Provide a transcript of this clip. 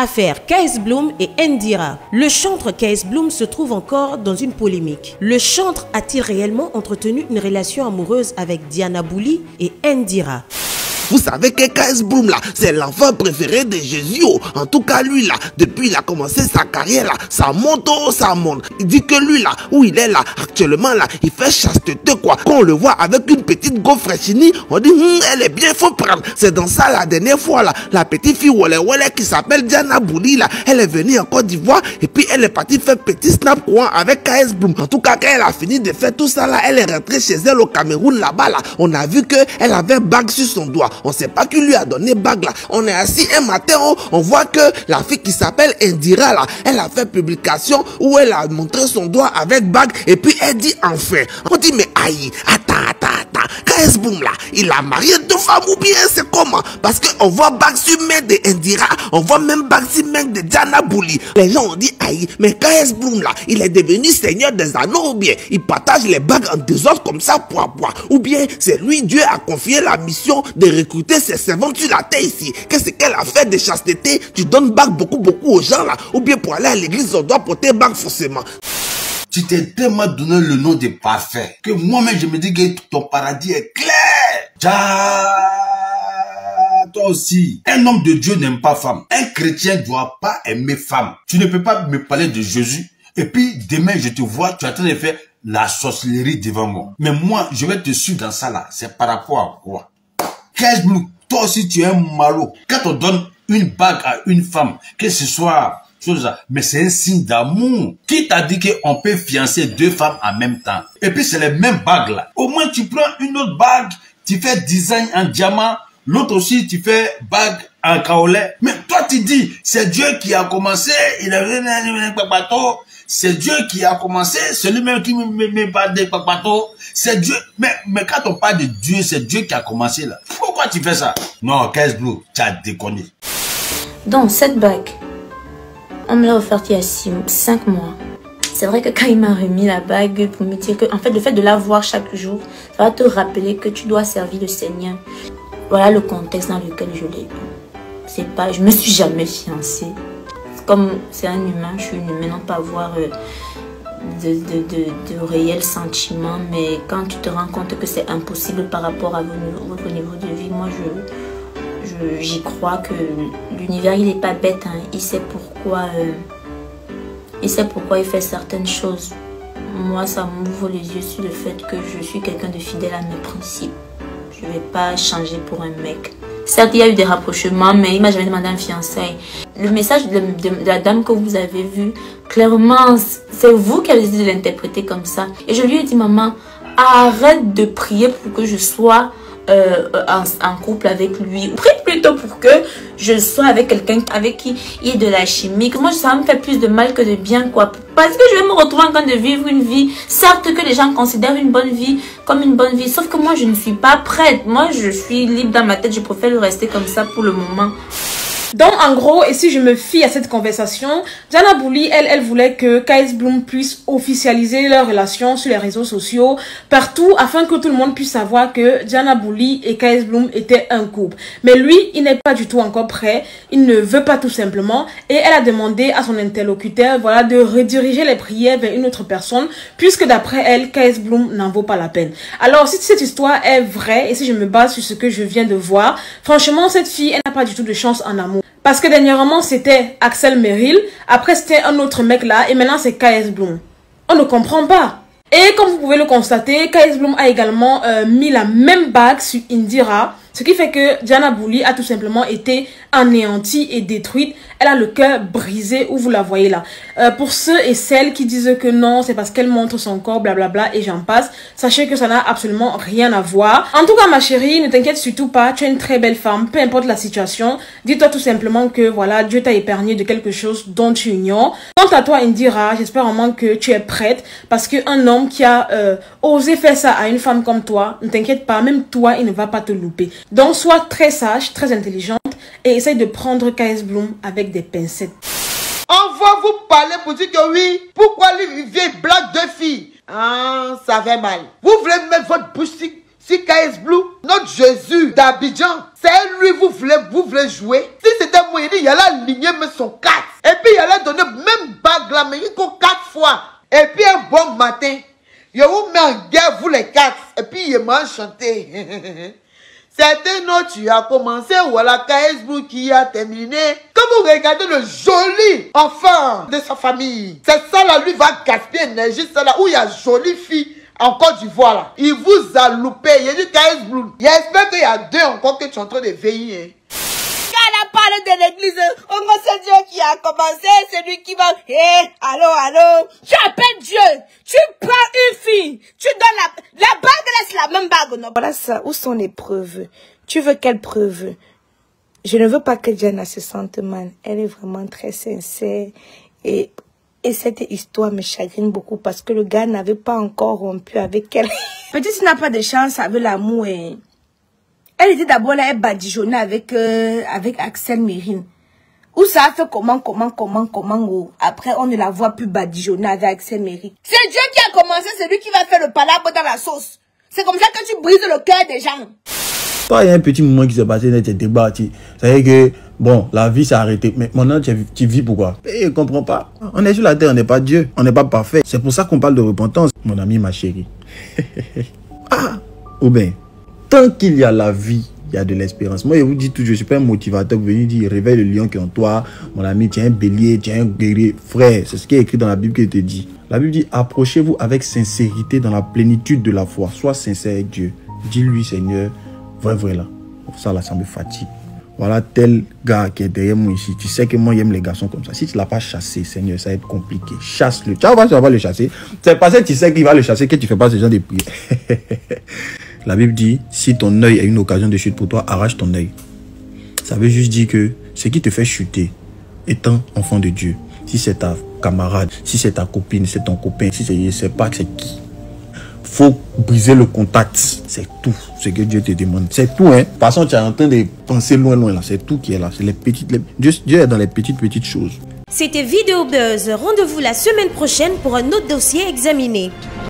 Affaire KS Bloom et Indira. Le chantre KS Bloom se trouve encore dans une polémique. Le chantre a-t-il réellement entretenu une relation amoureuse avec Diana Bouli et Indira? Vous savez que KS Bloom là, c'est l'enfant préféré de Jésus. En tout cas, lui là, depuis il a commencé sa carrière là, ça monte, ça monte. Il dit que lui là, où il est là, actuellement là, il fait chasteté quoi. Quand on le voit avec une petite go fraîchini, on dit, elle est bien, faut prendre. C'est dans ça la dernière fois là, la petite fille Wole qui s'appelle Diana Bouli là, elle est venue en Côte d'Ivoire et puis elle est partie faire petit snap courant avec KS Bloom. En tout cas, quand elle a fini de faire tout ça là, elle est rentrée chez elle au Cameroun là-bas là. On a vu que elle avait bague sur son doigt. On ne sait pas qui lui a donné bague là. On est assis un matin, on voit que la fille qui s'appelle Indira là, elle a fait publication où elle a montré son doigt avec bague et puis elle dit enfin. On dit mais aïe, attends. KS Bloom là, il a marié 2 femmes ou bien c'est comment? Parce qu'on voit bague sur main de Indira, on voit même bague sur main de Diana Bouli. Les gens ont dit aïe, mais KS Bloom là, il est devenu seigneur des anneaux ou bien il partage les bagues en deux autres comme ça, ou bien c'est lui, Dieu a confié la mission de recruter ses servantes sur la terre ici. Qu'est-ce qu'elle a fait de chasteté? Tu donnes bague beaucoup aux gens là, ou bien pour aller à l'église on doit porter bague forcément. Tu t'es tellement donné le nom de parfait que moi-même je me dis que ton paradis est clair. Toi aussi, un homme de Dieu n'aime pas femme. Un chrétien ne doit pas aimer femme. Tu ne peux pas me parler de Jésus et puis demain je te vois, tu es en train de faire la sorcellerie devant moi. Mais moi, je vais te suivre dans ça là. C'est par rapport à quoi? KS Bloom, toi aussi tu es un malot. Quand on donne une bague à une femme, que ce soit chose là, mais c'est un signe d'amour. Qui t'a dit qu'on peut fiancer 2 femmes en même temps? Et puis c'est les mêmes bagues là. Au moins tu prends une autre bague, tu fais design en diamant, l'autre aussi tu fais bague en kaolin. Mais toi tu dis, c'est Dieu qui a commencé, il a bateau. C'est Dieu qui a commencé, c'est lui-même qui me parle de bateau. C'est Dieu. Mais quand on parle de Dieu, c'est Dieu qui a commencé là. Pourquoi tu fais ça? Non, KS Bloom, tu as déconné. Donc cette bague, on me l'a offerte il y a 5 mois. C'est vrai que quand il m'a remis la bague pour me dire que en fait le fait de la voir chaque jour, ça va te rappeler que tu dois servir le Seigneur. Voilà le contexte dans lequel je l'ai eu. C'est pas, je me suis jamais fiancée. Comme c'est un humain, je suis une humaine, non pas avoir de réels sentiments, mais quand tu te rends compte que c'est impossible par rapport à votre niveau de vie, moi j'y crois que l'univers il n'est pas bête, hein. Il sait pourquoi il fait certaines choses. Moi ça m'ouvre les yeux sur le fait que je suis quelqu'un de fidèle à mes principes. Je ne vais pas changer pour un mec. Certes, il y a eu des rapprochements, mais il m'a jamais demandé un fiançailles. Le message de la dame que vous avez vu, clairement, c'est vous qui avez décidé de l'interpréter comme ça. Et je lui ai dit, maman, arrête de prier pour que je sois en couple avec lui. Prie plutôt pour que je sois avec quelqu'un avec qui il y a de la chimie. Moi, ça me fait plus de mal que de bien, quoi. Parce que je vais me retrouver en train de vivre une vie, certes que les gens considèrent une bonne vie comme une bonne vie. Sauf que moi, je ne suis pas prête. Moi, je suis libre dans ma tête. Je préfère le rester comme ça pour le moment. Donc en gros, et si je me fie à cette conversation, Diana Bouli, elle voulait que KS Bloom puisse officialiser leur relation sur les réseaux sociaux, partout, afin que tout le monde puisse savoir que Diana Bouli et KS Bloom étaient un couple. Mais lui, il n'est pas du tout encore prêt, il ne veut pas tout simplement, et elle a demandé à son interlocuteur, voilà, de rediriger les prières vers une autre personne, puisque d'après elle, KS Bloom n'en vaut pas la peine. Alors si cette histoire est vraie, et si je me base sur ce que je viens de voir, franchement, cette fille, elle n'a pas du tout de chance en amour. Parce que dernièrement, c'était Axel Merrill, après c'était un autre mec là, et maintenant c'est KS Bloom. On ne comprend pas. Et comme vous pouvez le constater, KS Bloom a également mis la même bague sur Indira, ce qui fait que Diana Bouli a tout simplement été anéantie et détruite. Elle a le cœur brisé où vous la voyez là. Pour ceux et celles qui disent que non, c'est parce qu'elle montre son corps, blablabla, et j'en passe, sachez que ça n'a absolument rien à voir. En tout cas, ma chérie, ne t'inquiète surtout pas, tu es une très belle femme, peu importe la situation. Dis-toi tout simplement que voilà, Dieu t'a épargné de quelque chose dont tu ignores. Quant à toi, Indira, j'espère vraiment que tu es prête, parce qu'un homme qui a osé faire ça à une femme comme toi, ne t'inquiète pas, même toi, il ne va pas te louper. Donc, sois très sage, très intelligente et essaye de prendre KS Bloom avec des pincettes. On va vous parler pour dire que oui, pourquoi lui vient blague de filles? Ah, ça fait mal. Vous voulez mettre votre boutique Si KS Blue, notre Jésus d'Abidjan, c'est lui vous voulez jouer. Si c'était moi, il allait aligner son 4. Et puis il allait donner même bague là, mais il faut 4 fois. Et puis un bon matin, il vous met en guerre, vous les 4. Et puis il m'a enchanté. C'est un autre qui a commencé, voilà KS Blue qui a terminé. Quand vous regardez le joli enfant de sa famille, c'est ça là, lui va gaspiller énergie, c'est là où il y a jolie fille en Côte d'Ivoire là. Il vous a loupé, il a dit KS Blue. J'espère qu'il y a 2 encore que tu es en train de veiller. Elle a parlé de l'église, c'est Dieu qui a commencé, c'est lui qui va... allô, tu appelles Dieu, tu prends une fille, tu donnes la bague, laisse la même bague, non? Voilà ça, où sont les preuves? Tu veux quelle preuve? Je ne veux pas que Diana se sente mal, elle est vraiment très sincère, et cette histoire me chagrine beaucoup parce que le gars n'avait pas encore rompu avec elle. Peut-être qu'il n'a pas de chance avec l'amour, hein. Elle était d'abord là, elle badigeonnait avec Axel Mérine. Où ça a fait comment, après on ne la voit plus badigeonner avec Axel Mérine. C'est Dieu qui a commencé, c'est lui qui va faire le palabre dans la sauce. C'est comme ça que tu brises le cœur des gens. Toi, il y a un petit moment qui s'est passé dans tes débats. Ça veut dire que, bon, la vie s'est arrêtée. Mais maintenant, tu vis pourquoi? Et je ne comprends pas. On est sur la terre, on n'est pas Dieu. On n'est pas parfait. C'est pour ça qu'on parle de repentance. Mon ami, ma chérie. Ou bien, tant qu'il y a la vie, il y a de l'espérance. Moi, je vous dis toujours, je ne suis pas un motivateur. Vous venez dire, réveille le lion qui est en toi. Mon ami, tu es un bélier, tu es un guerrier. Frère, c'est ce qui est écrit dans la Bible qui te dit. La Bible dit, approchez-vous avec sincérité dans la plénitude de la foi. Sois sincère avec Dieu. Dis-lui, Seigneur, vrai là. Ça, là, ça me fatigue. Voilà tel gars qui est derrière moi ici. Tu sais que moi, j'aime les garçons comme ça. Si tu ne l'as pas chassé, Seigneur, ça va être compliqué. Chasse-le. Tu vas voir, tu vas le chasser. C'est parce que tu sais qu'il va le chasser que tu ne fais pas ce genre de prière. La Bible dit, si ton œil est une occasion de chute pour toi, arrache ton œil. Ça veut juste dire que ce qui te fait chuter, étant enfant de Dieu, si c'est ta camarade, si c'est ta copine, c'est ton copain, si c'est, je ne sais pas c'est qui, faut briser le contact. C'est tout ce que Dieu te demande. C'est tout, hein. De toute façon, tu es en train de penser loin, là. C'est tout qui est là. C'est les petites... Dieu est dans les petites choses. C'était Vidéo Buzz. Rendez-vous la semaine prochaine pour un autre dossier examiné.